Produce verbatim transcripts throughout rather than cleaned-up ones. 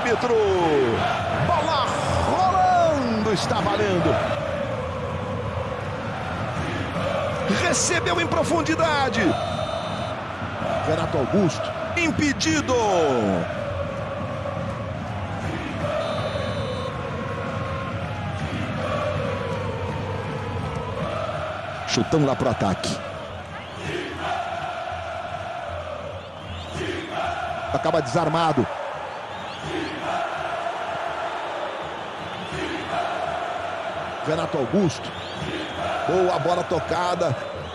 árbitro. Bola rolando, está valendo. Recebeu em profundidade. Renato Augusto. Impedido. Chutão lá pro ataque. Acaba desarmado. Renato Augusto. Boa bola tocada.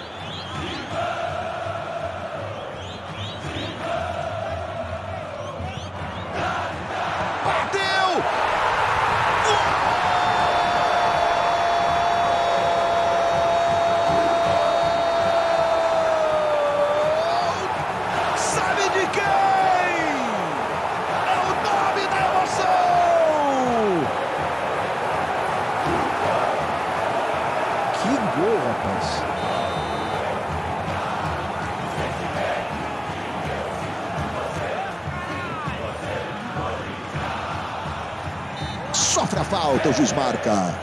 Bateu! Sabe de quem? É o nome da emoção! Que gol, rapaz! Sofre a falta, o juiz marca.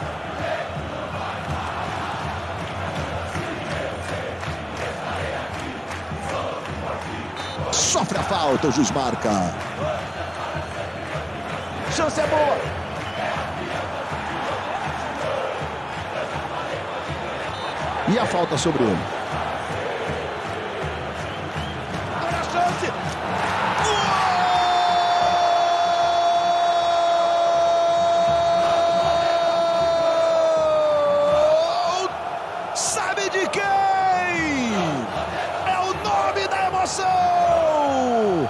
Sofre a falta, o juiz marca. Chance é boa. E a falta sobre ele. Olha a chance. Sabe de quem? É o nome da emoção!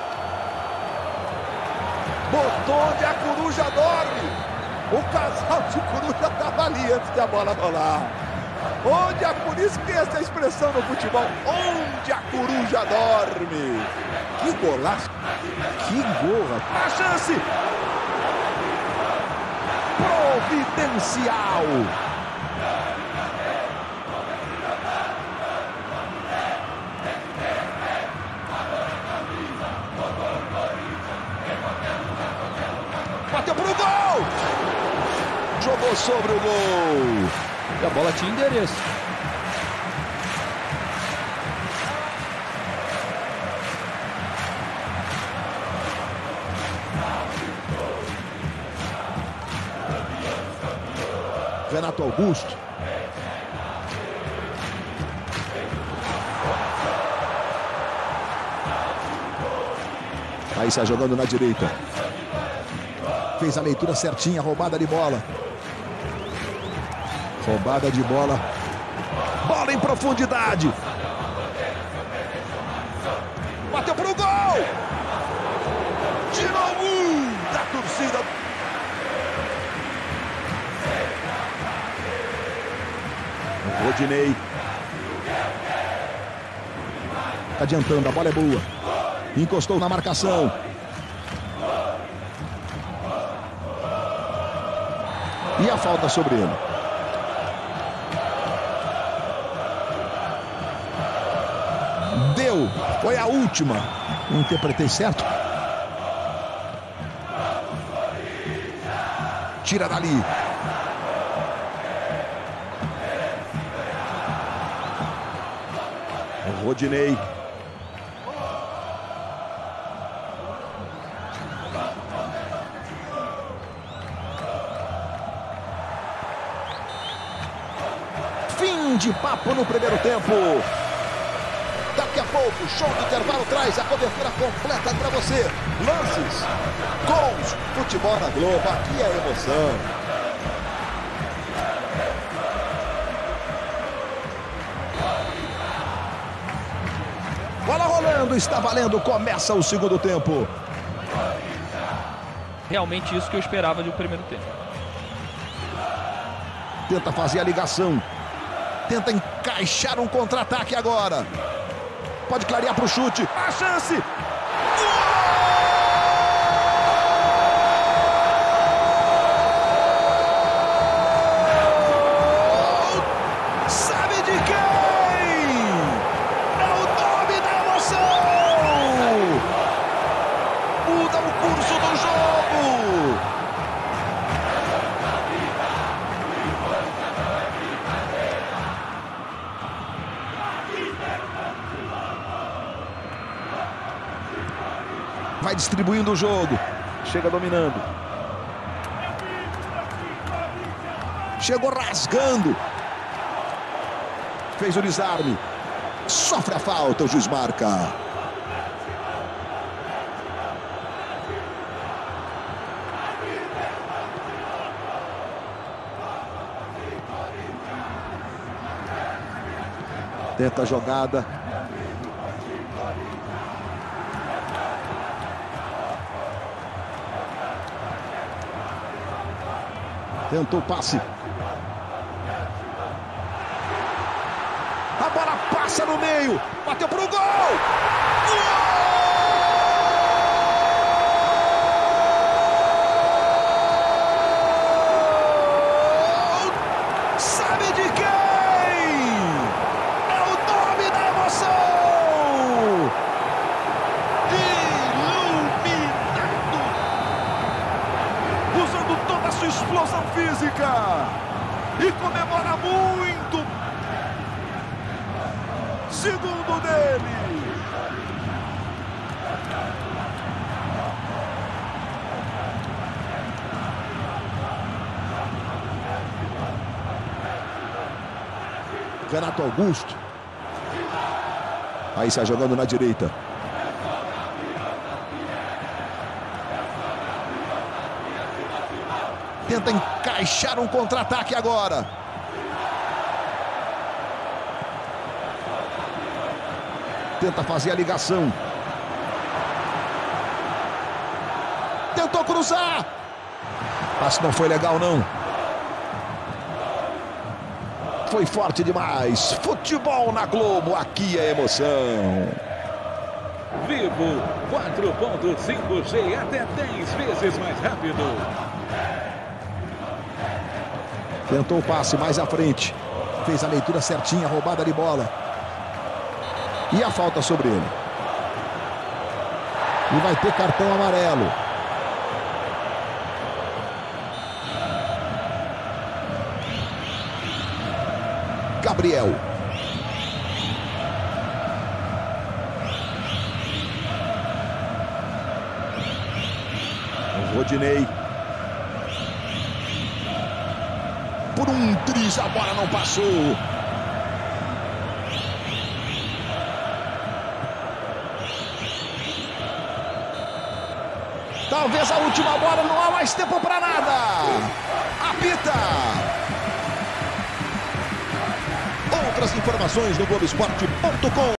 Botou onde a coruja dorme. O casal de coruja estava ali antes da bola rolar. Onde a por isso que tem essa expressão no futebol. Onde a coruja dorme. Que golaço. Que gol, rapaz. A chance. Providencial. Bateu pro gol! Jogou sobre o gol. E a bola tinha endereço. Renato Augusto. Aí sai jogando na direita. Fez a leitura certinha, roubada de bola. Roubada de bola. Bola em profundidade. Bateu pro gol. Tirou um da torcida. Rodinei. Tá adiantando, a bola é boa. Encostou na marcação. E a falta sobre ele. Deu. Foi a última. Interpretei certo? Tira dali. Rodinei. Fim de papo no primeiro tempo. Daqui a pouco, show do intervalo traz a cobertura completa para você. Lances, gols, futebol na Globo, aqui é emoção. Bola rolando, está valendo, começa o segundo tempo. Realmente isso que eu esperava do primeiro tempo. Tenta fazer a ligação. Tenta encaixar um contra-ataque agora. Pode clarear para o chute. A chance! Gol! Sabe de quem? É o nome da emoção! Muda o curso do jogo! Vai distribuindo o jogo. Chega dominando. Chegou rasgando. Fez o desarme. Sofre a falta, o juiz marca. Tenta a jogada. Tentou o passe. A bola passa no meio. Bateu pro gol. Gol! Sabe de quem? É o nome da emoção. Iluminado. Usando toda a sua explosão física. E comemora muito. Segundo dele. Renato Augusto. Aí sai jogando na direita. Tenta encaixar um contra-ataque agora. Tenta fazer a ligação. Tentou cruzar. Mas não foi legal, não. Foi forte demais. Futebol na Globo, aqui é emoção. Vivo quatro ponto cinco G, até dez vezes mais rápido. Tentou o passe mais à frente. Fez a leitura certinha, roubada de bola. E a falta sobre ele. E vai ter cartão amarelo. Gabriel. Rodinei. Por um triz a bola não passou. Talvez a última bola, não há mais tempo para nada. Apita. Outras informações no Globo Esporte ponto com.